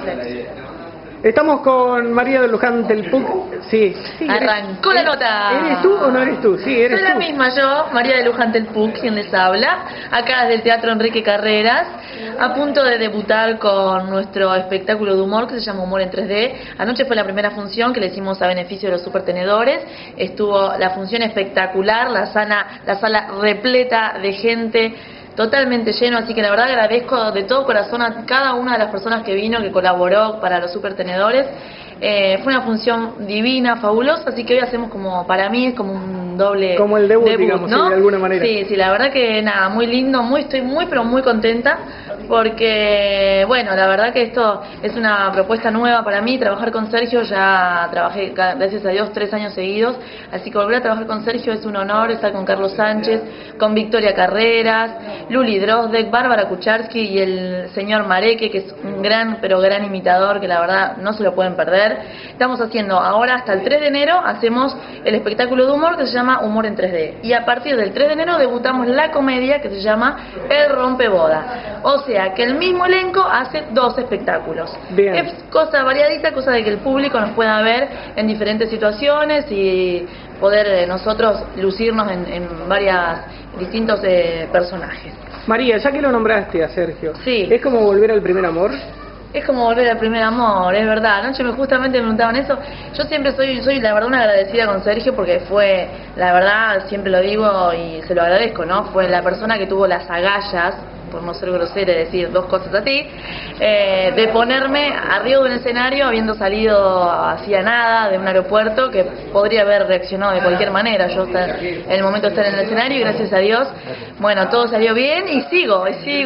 Estamos con María de Luján del Puc. Sí. Arrancó la nota. ¿Eres tú o no eres tú? Sí, eres tú. Soy la misma yo, María de Luján del Puc, quien les habla, acá desde el Teatro Enrique Carreras, a punto de debutar con nuestro espectáculo de humor que se llama Humor en 3D. Anoche fue la primera función que le hicimos a beneficio de los supertenedores. Estuvo la función espectacular, la sala repleta de gente, totalmente lleno, así que la verdad agradezco de todo corazón a cada una de las personas que vino, que colaboró para los supertenedores. Fue una función divina, fabulosa, así que hoy hacemos como, para mí es como un doble como el debut, digamos, ¿no? sí, de alguna manera. Sí, la verdad que nada, muy lindo, estoy muy pero muy contenta, porque bueno, la verdad que esto es una propuesta nueva para mí. Trabajar con Sergio, ya trabajé, gracias a Dios, 3 años seguidos, así que volver a trabajar con Sergio es un honor. Estar con Carlos Sánchez, con Victoria Carreras, Luli Drozdek, Bárbara Kucharski y el señor Mareque, que es un gran, pero gran imitador, que la verdad no se lo pueden perder. Estamos haciendo ahora hasta el 3 de enero, hacemos el espectáculo de humor que se llama Humor en 3D. Y a partir del 3 de enero debutamos la comedia que se llama El Rompeboda. O sea que el mismo elenco hace 2 espectáculos. Bien. Es cosa variadita, cosa de que el público nos pueda ver en diferentes situaciones y poder nosotros lucirnos en varios distintos personajes. María, ya que lo nombraste a Sergio, Sí. ¿es como volver al primer amor? Es como volver al primer amor, es verdad. Anoche justamente me preguntaban eso. Yo siempre soy la verdad una agradecida con Sergio, porque fue, la verdad, siempre lo digo y se lo agradezco, ¿no? Fue la persona que tuvo las agallas, por no ser grosera y decir 2 cosas a ti, de ponerme arriba de un escenario habiendo salido hacía nada de un aeropuerto, que podría haber reaccionado de cualquier manera. Yo en el momento de estar en el escenario, y gracias a Dios, bueno, todo salió bien y sigo.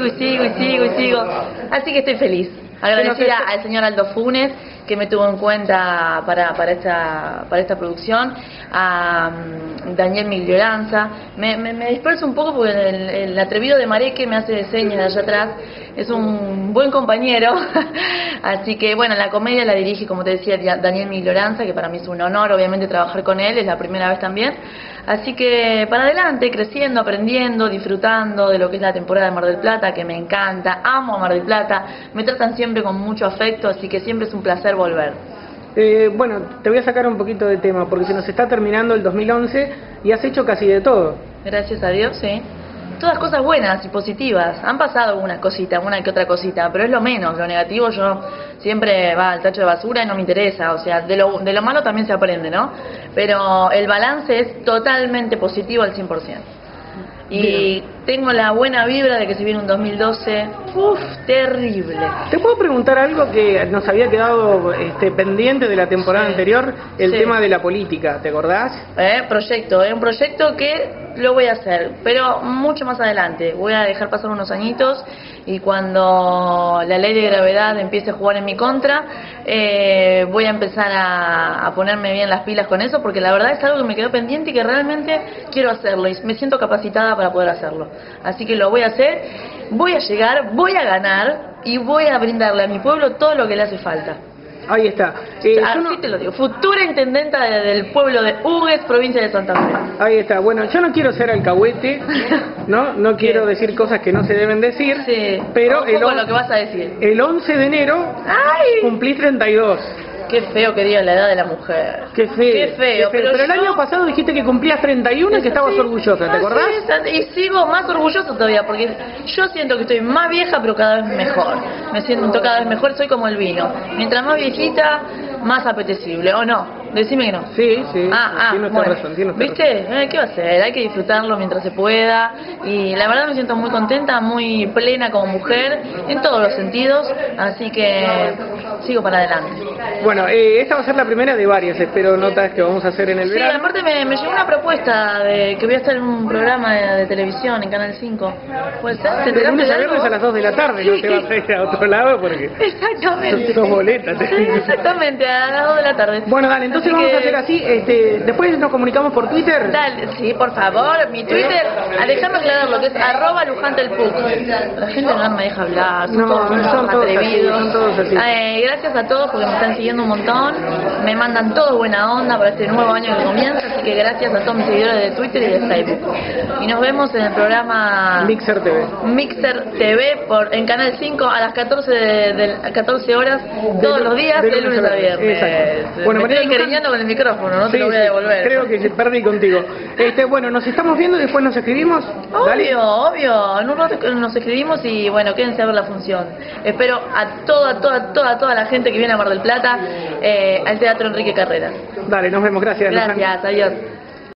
Así que estoy feliz. Agradecida al señor Aldo Funes, que me tuvo en cuenta para esta producción, a Daniel Miglioranza. Me disperso un poco porque el atrevido de Mareque me hace señas de allá atrás, es un buen compañero. Así que bueno, la comedia la dirige, como te decía, Daniel Miglioranza, que para mí es un honor obviamente trabajar con él, es la primera vez también. Así que para adelante, creciendo, aprendiendo, disfrutando de lo que es la temporada de Mar del Plata, que me encanta, amo Mar del Plata, me tratan siempre con mucho afecto, así que siempre es un placer volver. Bueno, te voy a sacar un poquito de tema, porque se nos está terminando el 2011 y has hecho casi de todo. Gracias a Dios, sí. Todas cosas buenas y positivas. Han pasado una que otra cosita, pero es lo menos. Lo negativo yo siempre va al tacho de basura y no me interesa. O sea, de lo malo también se aprende, ¿no? Pero el balance es totalmente positivo al 100%. Y bien, tengo la buena vibra de que se viene un 2012, terrible. ¿Te puedo preguntar algo que nos había quedado pendiente de la temporada anterior? El tema de la política, ¿te acordás? Un proyecto que lo voy a hacer, pero mucho más adelante. Voy a dejar pasar unos añitos y cuando la ley de gravedad empiece a jugar en mi contra, voy a empezar a ponerme bien las pilas con eso, porque la verdad es algo que me quedó pendiente y que realmente quiero hacerlo y me siento capacitada para poder hacerlo. Así que lo voy a hacer, voy a llegar, voy a ganar y voy a brindarle a mi pueblo todo lo que le hace falta. Ahí está. Así te lo digo, futura intendenta del pueblo de Hugues, provincia de Santa Fe. Ahí está. Bueno, yo no quiero ser alcahuete, no quiero decir cosas que no se deben decir, sí, pero lo que vas a decir. El 11 de enero cumplí 32. Qué feo que diga la edad de la mujer. Qué feo. Pero el año pasado dijiste que cumplías 31 y que estabas orgullosa, ¿te acordás? Sí, y sigo más orgullosa todavía, porque yo siento que estoy más vieja, pero cada vez mejor. Me siento cada vez mejor, soy como el vino. Mientras más viejita, más apetecible, ¿o no? Decime que no. Sí. Tienes razón. ¿Viste? ¿Qué va a hacer? Hay que disfrutarlo mientras se pueda. Y la verdad me siento muy contenta, muy plena como mujer, en todos los sentidos. Así que sigo para adelante. Bueno, esta va a ser la primera de varias, espero, notas que vamos a hacer en el verano. Sí, aparte me llegó una propuesta de que voy a estar en un programa de televisión en Canal 5. ¿Puede ser? De lunes a viernes a las 2 de la tarde, no te vas a ir a otro lado porque exactamente. Sos boletas. Exactamente, a las 2 de la tarde. Bueno, dale, entonces vamos a hacer así, después nos comunicamos por Twitter. Dale, sí, por favor, mi Twitter, déjame aclarar lo que es @lujantelpuc. La gente no me deja hablar, son todos atrevidos. Son todos así. Gracias a todos porque me están siguiendo un montón, me mandan todo buena onda para este nuevo año que comienza, así que gracias a todos mis seguidores de Twitter y de Facebook. Y nos vemos en el programa Mixer TV. Mixer TV en Canal 5 a las 14 horas todos los días, de lunes a viernes. Exacto. Bueno, me estoy encariñando con el micrófono, no te lo voy a devolver. Creo que perdí contigo. Bueno, nos estamos viendo y después nos escribimos. Obvio. En un rato nos escribimos y bueno, quédense a ver la función. Espero a toda la gente que viene a Mar del Plata al Teatro Enrique Carreras. Dale, nos vemos. Gracias. Gracias, adiós.